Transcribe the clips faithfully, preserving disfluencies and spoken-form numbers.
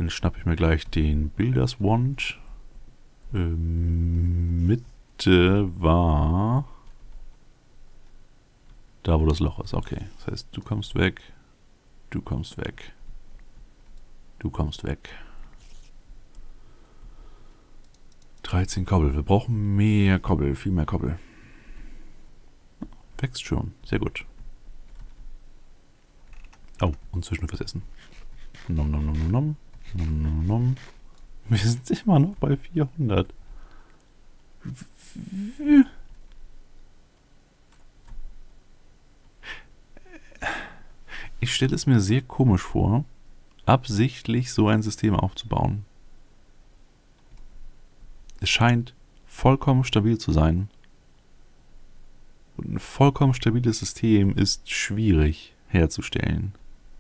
Dann schnappe ich mir gleich den Builders Wand. Ähm, Mitte war da, wo das Loch ist. Okay, das heißt, du kommst weg, du kommst weg, du kommst weg. dreizehn Kobbel. Wir brauchen mehr Kobbel, viel mehr Kobbel. Wächst schon, sehr gut. Oh, und zwischendurch was essen. Nom nom nom nom nom. Nom nom nom. Wir sind immer noch bei vierhundert. Ich stelle es mir sehr komisch vor, absichtlich so ein System aufzubauen. Es scheint vollkommen stabil zu sein. Und ein vollkommen stabiles System ist schwierig herzustellen.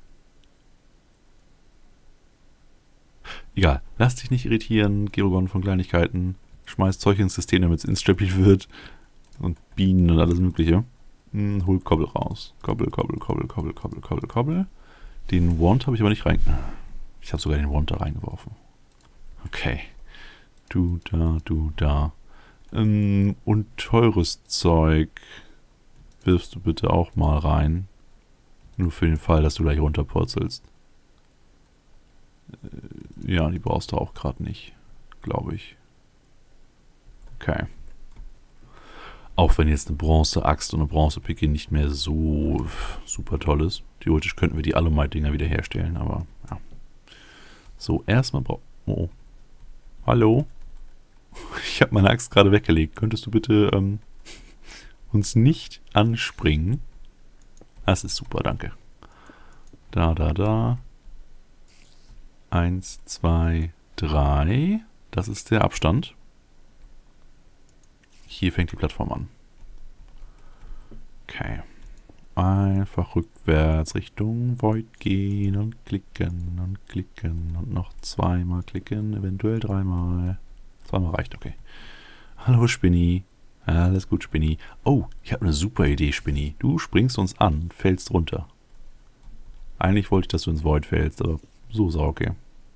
Egal, lass dich nicht irritieren, Gerogon von Kleinigkeiten. Schmeiß Zeug ins System, damit es instabil wird. Und Bienen und alles mögliche. Hm, hol Kobbel raus. Kobbel, Kobbel, Kobbel, Kobbel, Kobbel, Kobbel, Kobbel. Den Wand habe ich aber nicht rein... Ich habe sogar den Wand da reingeworfen. Okay. Du da, du da. Ähm, und teures Zeug wirfst du bitte auch mal rein. Nur für den Fall, dass du gleich runterpurzelst. Äh, ja, die brauchst du auch gerade nicht. Glaube ich. Okay. Auch wenn jetzt eine Bronze-Axt und eine Bronze-Picke nicht mehr so super toll ist. Theoretisch könnten wir die Alumite-Dinger wieder herstellen, aber ja. So, erstmal brauchen... Oh. Hallo? Ich habe meine Axt gerade weggelegt. Könntest du bitte ähm, uns nicht anspringen? Das ist super, danke. Da, da, da. Eins, zwei, drei. Das ist der Abstand. Hier fängt die Plattform an. Okay. Einfach rückwärts Richtung Void gehen und klicken und klicken und noch zweimal klicken, eventuell dreimal. Zweimal reicht, okay. Hallo Spinny. Alles gut, Spinny. Oh, ich habe eine super Idee, Spinny. Du springst uns an, fällst runter. Eigentlich wollte ich, dass du ins Void fällst, aber so ist auch okay.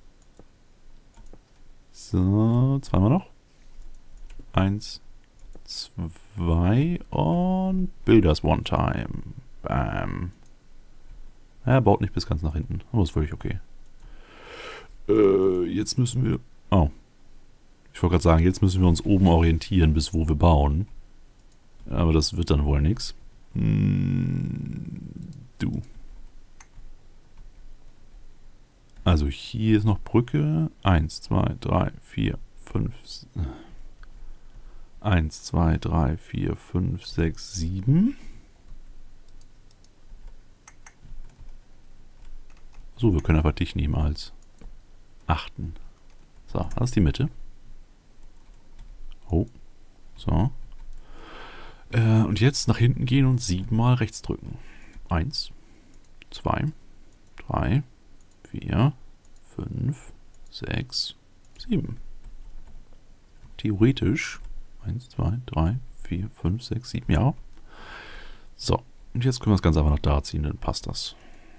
So, zweimal noch. Eins, zwei und Builders One Time. Bam. Er baut nicht bis ganz nach hinten, aber ist völlig okay. Äh, jetzt müssen wir... Oh. Ich wollte gerade sagen, jetzt müssen wir uns oben orientieren, bis wo wir bauen. Aber das wird dann wohl nichts. Hm, du. Also hier ist noch Brücke. Eins, zwei, drei, vier, fünf... Eins, zwei, drei, vier, fünf, sechs, sieben. So, wir können einfach dich nehmen als achten. So, das ist die Mitte. Oh, so. Äh, und jetzt nach hinten gehen und siebenmal rechts drücken. Eins, zwei, drei, vier, fünf, sechs, sieben. Theoretisch eins, zwei, drei, vier, fünf, sechs, sieben, ja. So, und jetzt können wir das Ganze einfach nach da ziehen, dann passt das.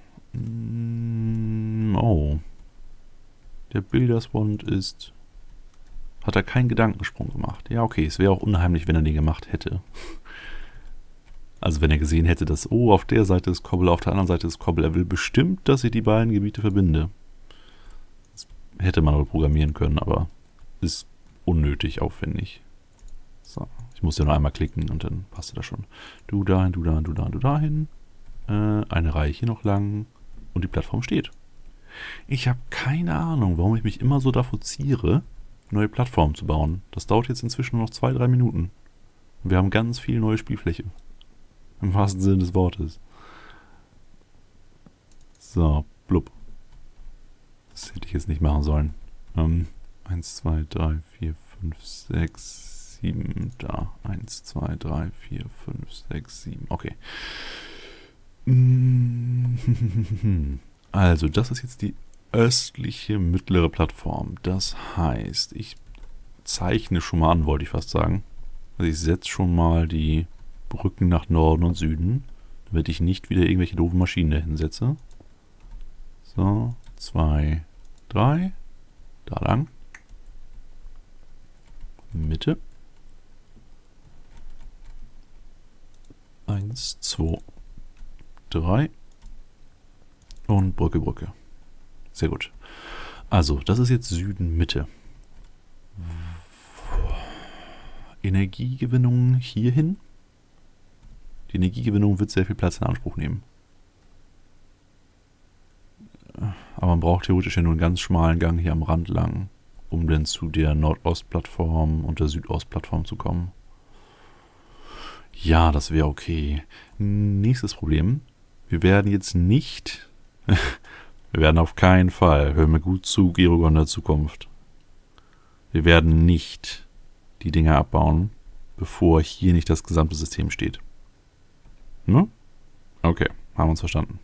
Oh. Der Bilderswand ist... Hat er keinen Gedankensprung gemacht. Ja, okay, es wäre auch unheimlich, wenn er den gemacht hätte. Also wenn er gesehen hätte, dass, oh, auf der Seite ist Kobbel, auf der anderen Seite ist Kobbel. Er will bestimmt, dass ich die beiden Gebiete verbinde. Das hätte man wohl programmieren können, aber ist unnötig aufwendig. So, ich muss ja nur einmal klicken und dann passt das schon. Du dahin, du dahin, du dahin, du dahin. Äh, eine Reihe hier noch lang und die Plattform steht. Ich habe keine Ahnung, warum ich mich immer so davor ziere, neue Plattformen zu bauen. Das dauert jetzt inzwischen nur noch zwei, drei Minuten. Und wir haben ganz viel neue Spielfläche. Im wahrsten Sinne des Wortes. So, blub. Das hätte ich jetzt nicht machen sollen. Ähm, eins, zwei, drei, vier, fünf, sechs, sieben, da. eins, zwei, drei, vier, fünf, sechs, sieben. Okay. Also, das ist jetzt die östliche mittlere Plattform. Das heißt, ich zeichne schon mal an, wollte ich fast sagen. Also ich setze schon mal die Brücken nach Norden und Süden, damit ich nicht wieder irgendwelche doofen Maschinen dahin setze. So, zwei, drei. Da lang. Mitte. eins, zwei, drei. Und Brücke, Brücke. Sehr gut. Also, das ist jetzt Süden, Mitte. Energiegewinnung hierhin. Die Energiegewinnung wird sehr viel Platz in Anspruch nehmen. Aber man braucht theoretisch ja nur einen ganz schmalen Gang hier am Rand lang, um dann zu der Nordost-Plattform und der Südost-Plattform zu kommen. Ja, das wäre okay. Nächstes Problem. Wir werden jetzt nicht... wir werden auf keinen Fall, hör mir gut zu, Gerogon der Zukunft. Wir werden nicht die Dinger abbauen, bevor hier nicht das gesamte System steht. Ne? Okay, haben wir uns verstanden.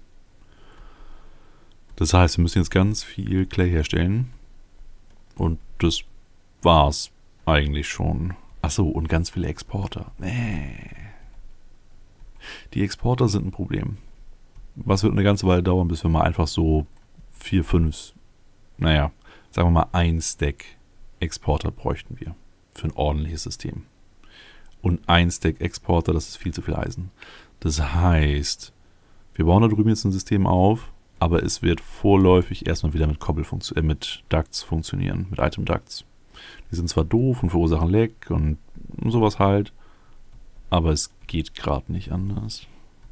Das heißt, wir müssen jetzt ganz viel Clay herstellen. Und das war's eigentlich schon. Achso, und ganz viele Exporter. Nee. Die Exporter sind ein Problem. Was wird eine ganze Weile dauern, bis wir mal einfach so vier, fünf, naja, sagen wir mal ein Stack Exporter bräuchten wir. Für ein ordentliches System. Und ein Stack Exporter, das ist viel zu viel Eisen. Das heißt, wir bauen da drüben jetzt ein System auf, aber es wird vorläufig erstmal wieder mit Cobble funktio- äh, mit Ducts funktionieren, mit Item Ducts. Die sind zwar doof und verursachen Leck und sowas halt, aber es geht gerade nicht anders.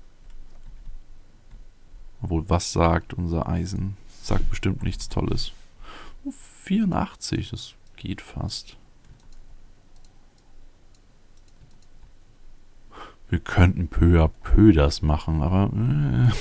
Obwohl, was sagt unser Eisen? Sagt bestimmt nichts Tolles. vierundachtzig, das geht fast. Wir könnten peu à peu das machen, aber äh,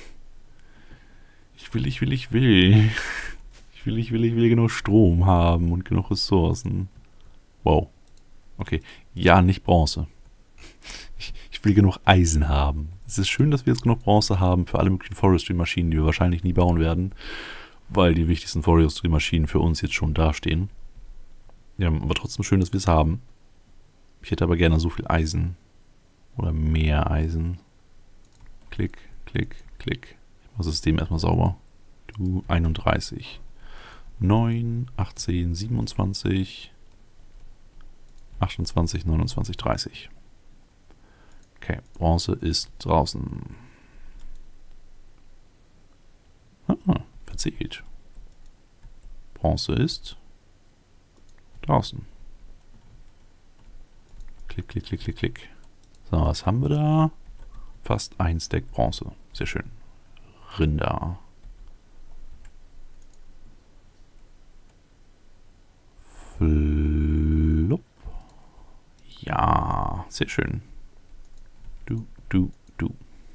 ich will, ich will, ich will. Ich will, ich will, ich will genug Strom haben und genug Ressourcen. Wow. Okay. Ja, nicht Bronze. Ich, ich will genug Eisen haben. Es ist schön, dass wir jetzt genug Bronze haben für alle möglichen Forestry-Maschinen, die wir wahrscheinlich nie bauen werden, weil die wichtigsten Forestry-Maschinen für uns jetzt schon dastehen. Ja, aber trotzdem schön, dass wir es haben. Ich hätte aber gerne so viel Eisen. Oder mehr Eisen. Klick, klick, klick. Ich mache das System erstmal sauber. Du, einunddreißig. neun, achtzehn, siebenundzwanzig, achtundzwanzig, neunundzwanzig, dreißig. Okay, Bronze ist draußen. Ah, verzählt. Bronze ist draußen. Klick, klick, klick, klick, klick. So, was haben wir da? Fast ein Stack Bronze. Sehr schön. Rinder. Flop. Ja, sehr schön. Du, du, du.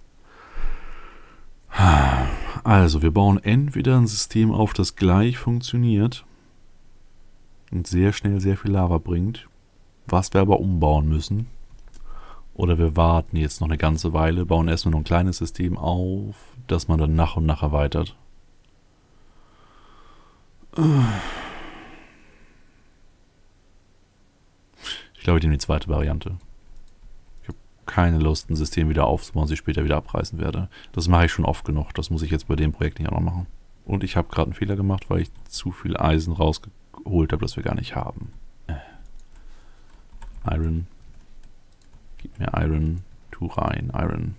Also, wir bauen entweder ein System auf, das gleich funktioniert und sehr schnell sehr viel Lava bringt, was wir aber umbauen müssen. Oder wir warten jetzt noch eine ganze Weile, bauen erstmal noch ein kleines System auf, das man dann nach und nach erweitert. Ich glaube, ich nehme die zweite Variante. Ich habe keine Lust, ein System wieder aufzubauen, das ich später wieder abreißen werde. Das mache ich schon oft genug. Das muss ich jetzt bei dem Projekt nicht auch noch machen. Und ich habe gerade einen Fehler gemacht, weil ich zu viel Eisen rausgeholt habe, das wir gar nicht haben. Iron. Gib mir Iron. Tu rein. Iron.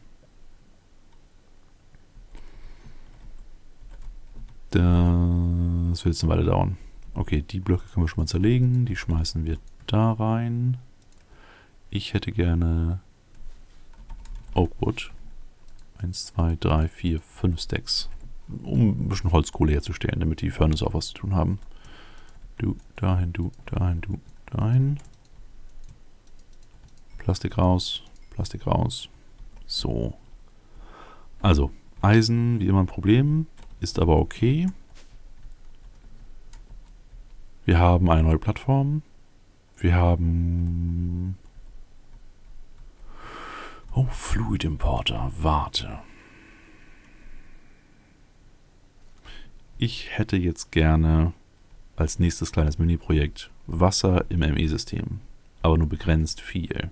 Das wird jetzt eine Weile dauern. Okay, die Blöcke können wir schon mal zerlegen. Die schmeißen wir da rein. Ich hätte gerne Oakwood. eins, zwei, drei, vier, fünf Stacks. Um ein bisschen Holzkohle herzustellen, damit die Furnace auch was zu tun haben. Du, dahin, du, dahin, du, dahin. Plastik raus, Plastik raus. So. Also, Eisen, wie immer ein Problem, ist aber okay. Wir haben eine neue Plattform. Wir haben... Oh, Fluid Importer, warte. Ich hätte jetzt gerne als nächstes kleines Mini-Projekt Wasser im M E-System. Aber nur begrenzt viel.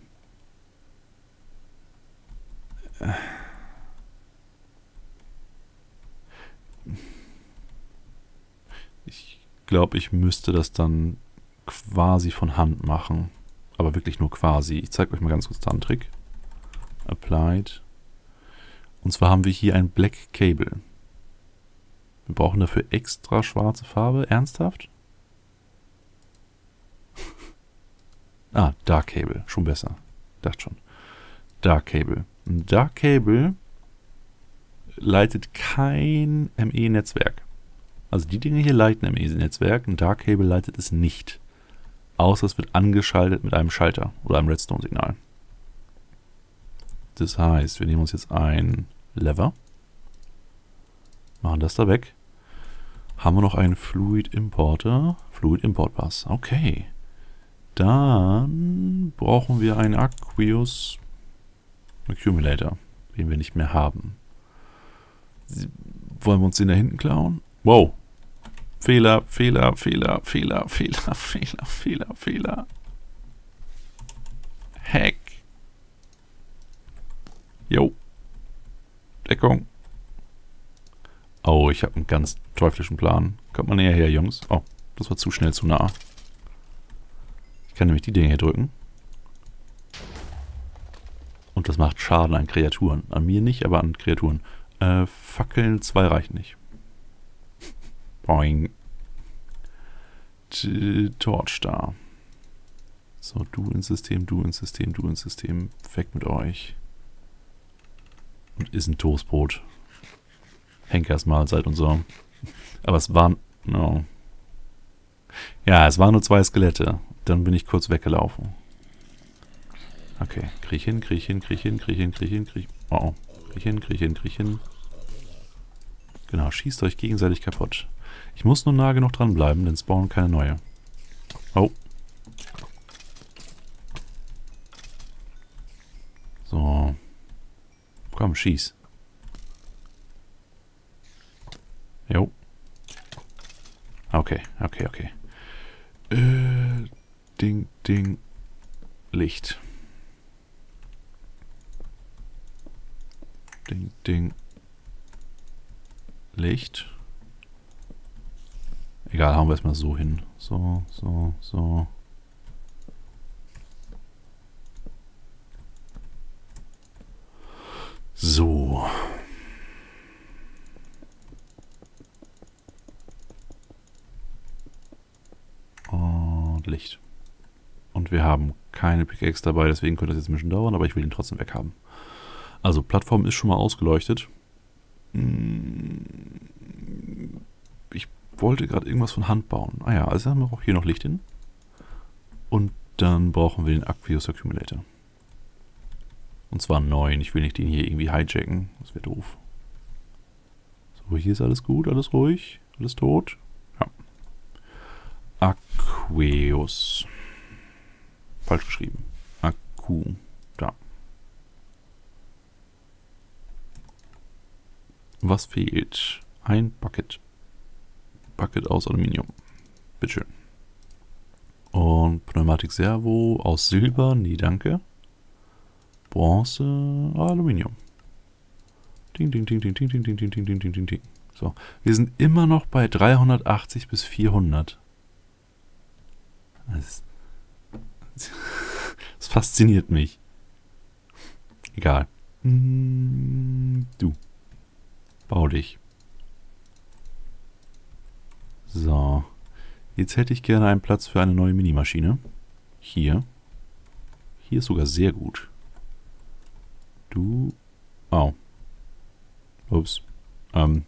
Ich glaube, ich müsste das dann quasi von Hand machen. Aber wirklich nur quasi. Ich zeige euch mal ganz kurz da einen Trick. Applied. Und zwar haben wir hier ein Black Cable. Wir brauchen dafür extra schwarze Farbe. Ernsthaft? Ah, Dark Cable. Schon besser. Dachte schon. Dark Cable. Ein Dark Cable leitet kein M E-Netzwerk. Also die Dinge hier leiten M E-Netzwerk. Ein Dark Cable leitet es nicht. Außer es wird angeschaltet mit einem Schalter oder einem Redstone-Signal. Das heißt, wir nehmen uns jetzt ein Lever. Machen das da weg. Haben wir noch einen Fluid Importer. Fluid Import Bus. Okay. Dann brauchen wir einen Aqueous Accumulator, den wir nicht mehr haben. Wollen wir uns den da hinten klauen? Wow. Fehler, Fehler, Fehler, Fehler, Fehler, Fehler, Fehler, Fehler. Hack. Jo. Deckung. Oh, ich habe einen ganz teuflischen Plan. Kommt mal näher her, Jungs. Oh, das war zu schnell, zu nah. Ich kann nämlich die Dinge hier drücken. Und das macht Schaden an Kreaturen. An mir nicht, aber an Kreaturen. Äh, Fackeln zwei reichen nicht. Boing. Torch da. So, du ins System, du ins System, du ins System. Weg mit euch. Und ist ein Toastbrot. Henkersmahlzeit und so. Aber es waren... No. Ja, es waren nur zwei Skelette. Dann bin ich kurz weggelaufen. Okay, kriech hin, kriech hin, kriech hin, kriech hin, kriech hin, kriech... Oh, kriech hin, kriech hin, kriech hin. Genau, schießt euch gegenseitig kaputt. Ich muss nur nah genug dranbleiben, denn spawnen keine neue. Oh. So. Komm, schieß. Jo. Okay, okay, okay. Äh, Ding, Ding. Licht. Ding, Ding. Licht. Egal, hauen wir es mal so hin. So, so, so. So. Und Licht. Und wir haben keine Pickaxe dabei, deswegen könnte das jetzt ein bisschen dauern, aber ich will ihn trotzdem weghaben. Also, Plattform ist schon mal ausgeleuchtet. Ich wollte gerade irgendwas von Hand bauen. Ah ja, also haben wir auch hier noch Licht hin. Und dann brauchen wir den Aqueous Accumulator. Und zwar neun. Ich will nicht den hier irgendwie hijacken. Das wäre doof. So, hier ist alles gut, alles ruhig, alles tot. Ja. Aqueous. Falsch geschrieben. Akku. Da. Was fehlt? Ein Bucket. Bucket aus Aluminium. Bitteschön. Und Pneumatik Servo aus Silber. Nee, danke. Bronze, Aluminium. Ding, ding, ding, ding, ding, ding, ding, ding, ding, ding, ding, ding. So, wir sind immer noch bei dreihundertachtzig bis vierhundert. Das, das fasziniert mich. Egal. Du. Bau dich. So. Jetzt hätte ich gerne einen Platz für eine neue Minimaschine. Hier. Hier ist sogar sehr gut. Du... Oh. Ups. Ähm.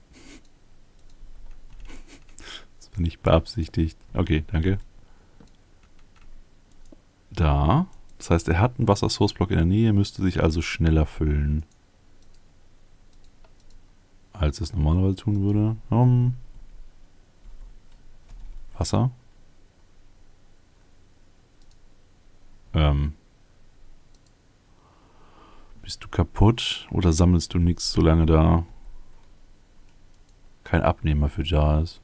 Das war nicht beabsichtigt. Okay, danke. Da. Das heißt, er hat einen Wassersource-Block in der Nähe, müsste sich also schneller füllen, als es normalerweise tun würde. Um. Wasser. Ähm. Bist du kaputt oder sammelst du nichts, solange da kein Abnehmer für da ist?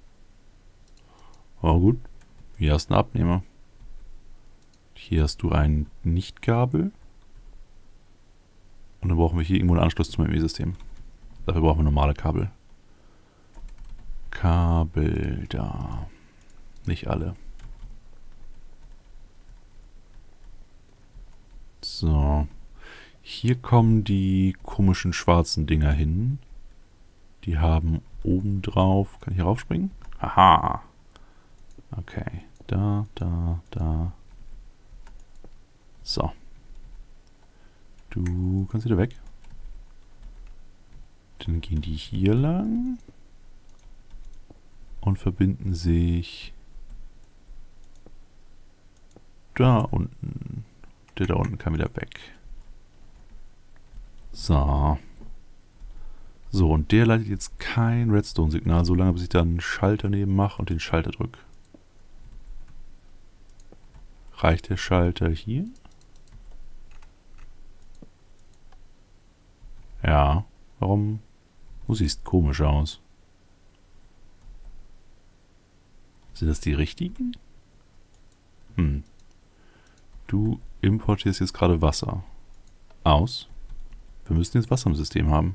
Oh gut, hier hast du einen Abnehmer. Hier hast du ein Nicht-Kabel. Und dann brauchen wir hier irgendwo einen Anschluss zum M E-System. Dafür brauchen wir normale Kabel. Kabel da. Nicht alle. So. Hier kommen die komischen schwarzen Dinger hin. Die haben oben drauf... Kann ich hier raufspringen? Aha. Okay. Da, da, da. So. Du kannst wieder weg. Dann gehen die hier lang. Und verbinden sich... Da unten. Der da unten kann wieder weg. So. So, und der leitet jetzt kein Redstone-Signal, solange bis ich da einen Schalter neben mache und den Schalter drücke. Reicht der Schalter hier? Ja. Warum? Du siehst komisch aus. Sind das die richtigen? Hm. Du importierst jetzt gerade Wasser. Aus. Wir müssen jetzt Wasser im System haben.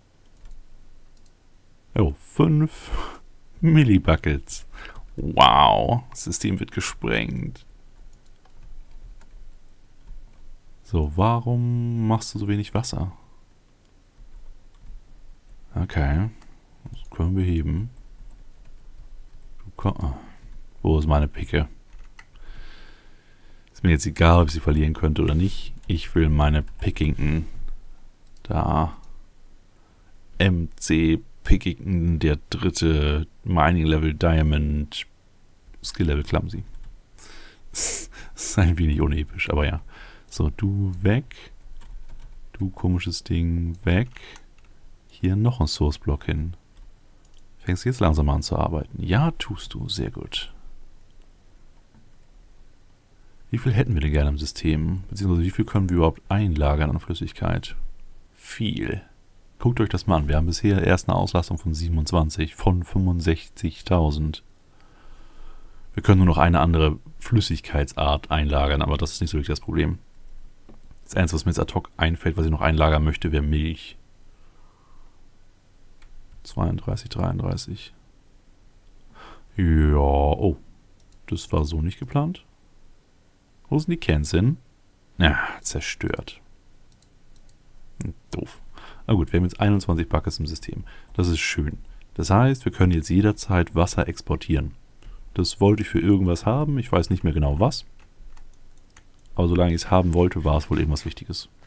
Oh, fünf Millibuckets. Wow, das System wird gesprengt. So, warum machst du so wenig Wasser? Okay, das können wir heben. Du komm, wo ist meine Picke? Ist mir jetzt egal, ob ich sie verlieren könnte oder nicht. Ich will meine Pickington. Da. M C Pickington, der dritte Mining Level Diamond Skill Level Clumsy. Das ist ein wenig unepisch, aber ja. So, du weg. Du komisches Ding weg. Hier noch ein Source Block hin. Fängst du jetzt langsam an zu arbeiten? Ja, tust du. Sehr gut. Wie viel hätten wir denn gerne im System? Beziehungsweise wie viel können wir überhaupt einlagern an Flüssigkeit? Viel. Guckt euch das mal an. Wir haben bisher erst eine Auslastung von siebenundzwanzig von fünfundsechzigtausend. Wir können nur noch eine andere Flüssigkeitsart einlagern, aber das ist nicht so wirklich das Problem. Das Einzige, was mir jetzt ad hoc einfällt, was ich noch einlagern möchte, wäre Milch. zweiunddreißig, dreiunddreißig. Ja, oh. Das war so nicht geplant. Wo sind die Cans hin? Ja, zerstört. Hm, doof. Na gut, wir haben jetzt einundzwanzig Buckets im System. Das ist schön. Das heißt, wir können jetzt jederzeit Wasser exportieren. Das wollte ich für irgendwas haben. Ich weiß nicht mehr genau was. Aber solange ich es haben wollte, war es wohl irgendwas Wichtiges.